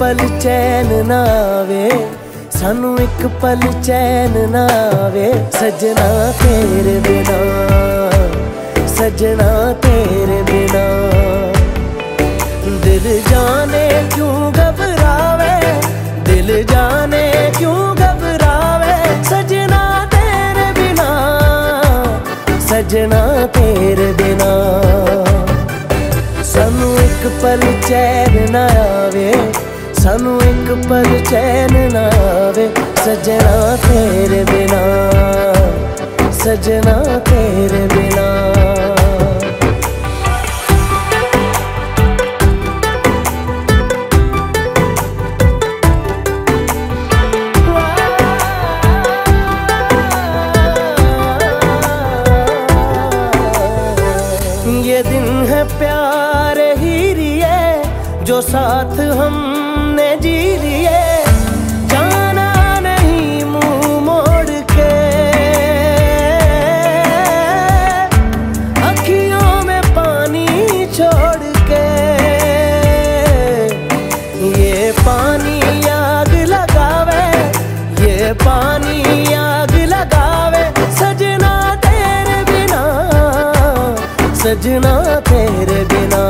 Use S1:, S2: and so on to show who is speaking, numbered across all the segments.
S1: पल चैन ना आवे, सानू एक पल चैन ना आवे। सजना तेरे बिना, सजना तेरे बिना। दिल जाने क्यों घबरावे, दिल जाने क्यों घबरावे। सजना तेरे बिना, सजना तेरे बिना। सानू एक पल चैन ना आवे, सानू एक पल चैन ना आवे। सजना तेरे बिना, सजना तेरे बिना। ये दिन है प्यारे ही रिए, जो साथ हमने जी लिए। जाना नहीं मुंह मोड़ के, अखियों में पानी छोड़ के। ये पानी आग लगावे, ये पानी आग लगावे। सजना तेरे बिना, सजना तेरे बिना।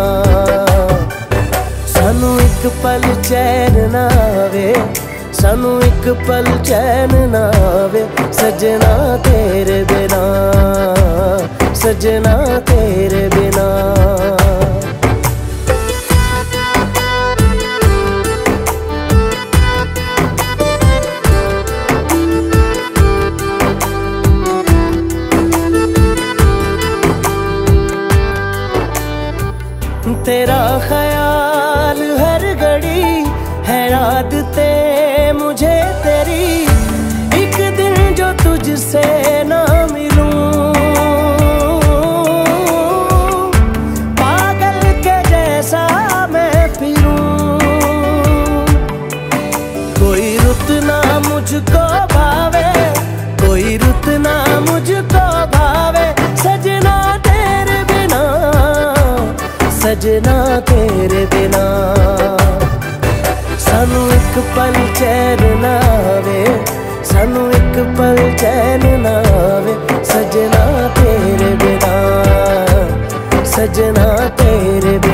S1: सानू एक पल चैन ना आवे, सानू एक पल चैन ना आवे। सजना तेरे बिना, सजना तेरे बिना। तेरा ख्याल हर घड़ी है आदतें मुझे तेरी। एक दिन जो तुझसे ना मिलूं, पागल के जैसा मैं फिरूं। कोई रुत ना मुझको भावे, कोई रुत ना मुझको भावे। सजना तेरे बिना, सजना तेरे बिना। सानू एक पल चैन ना आवे, सानू एक पल चैन ना आवे। सजना तेरे बिना, सजना तेरे बिना।